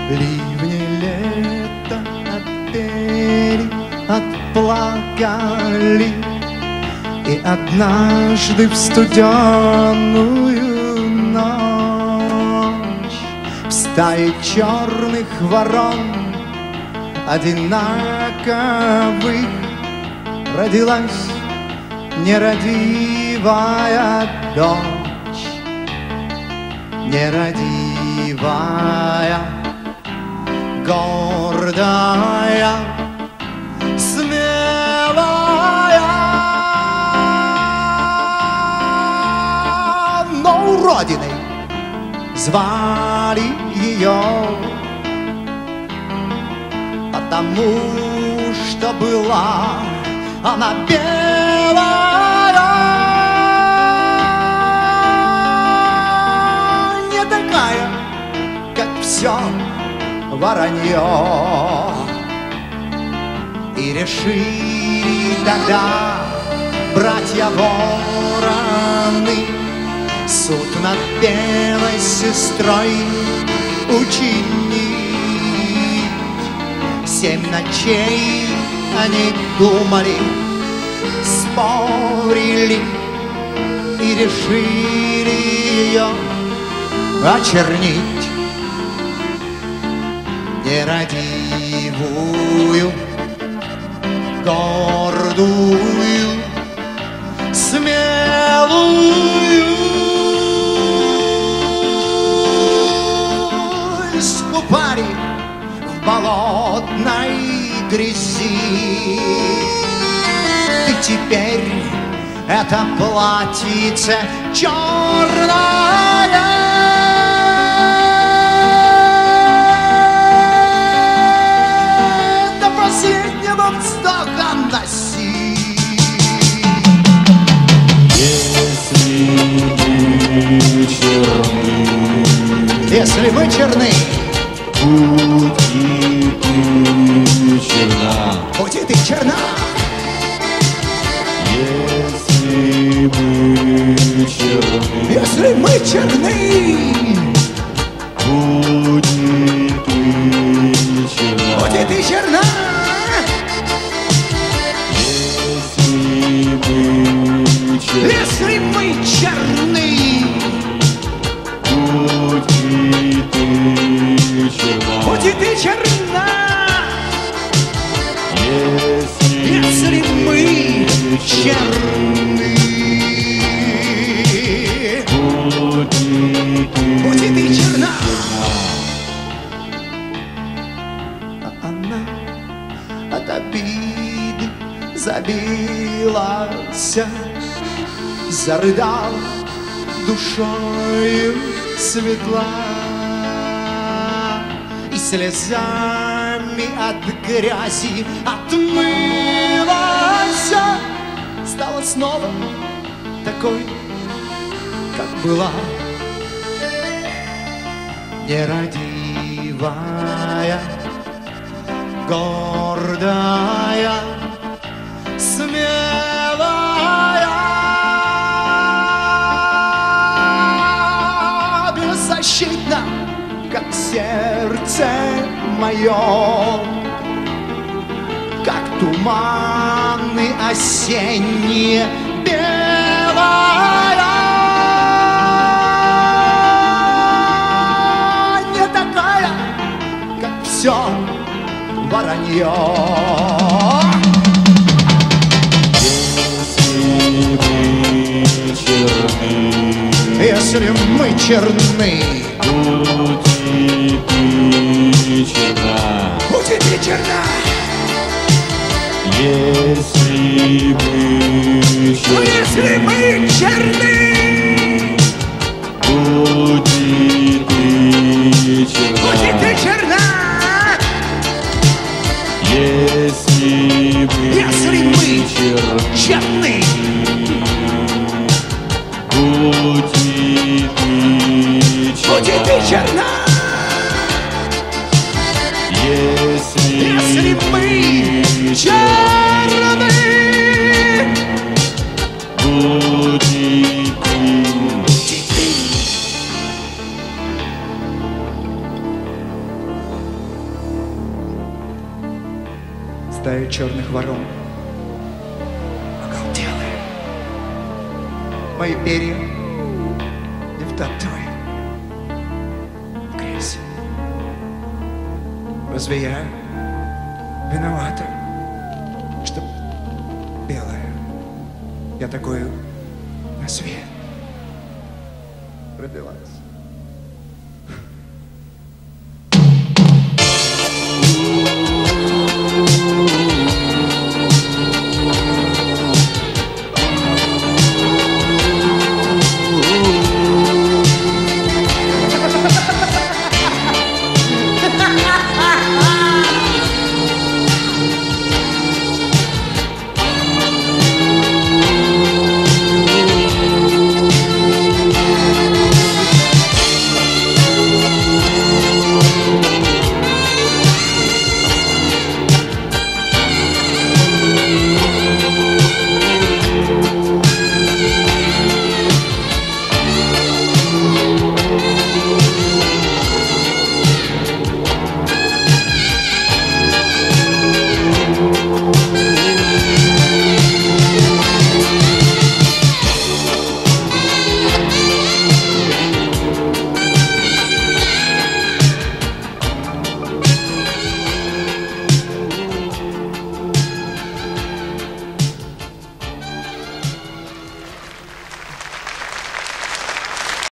Ливни лета отпели, отплакали, и однажды в студеную ночь в стае черных ворон одинаковых родилась нерадивая дочь, нерадивая, гордая, смелая, но уродиной звали ее, потому что была она белая, не такая, как все воронье. И решили тогда братья-вороны суд над белой сестрой учинить. 7 ночей они думали, спорили и решили ее очернить. Нерадивую, гордую, смелую, искупали в болотной грязи. И теперь это платьице черное до последнего вздоха носи. Если мы черны, будь и ты черна. будь и ты черна. Если мы черны, Если мы черны, будь и ты черна. будь и ты черна. Если мы черны, Если мы черны, будь и ты черна. будь и ты черна. Если мы черны, будь и будь и ты ты черна. черна. А она от обиды забилась, зарыдала душою светла и слезами от грязи отмылась, стала снова такой, как была, нерадивая, гордая, смелая, беззащитна, как сердце мое, как туманы осенние, белая, не такая, как все воронье. Если мы черны, Если мы черны, будь и ты черна. будь и ты черна. Если мы Если черны, мы черны, будь и ты черна. будь и ты черна. Если Если мы мы черны, черны, будь и ты будь и ты черна. Если мы черны, будь и ты. будь и ты стая черных ворон. Оголтелые. Мои перья не втоптывай в грязь. Разве я виновата, что белая? Я такую на свет родилась.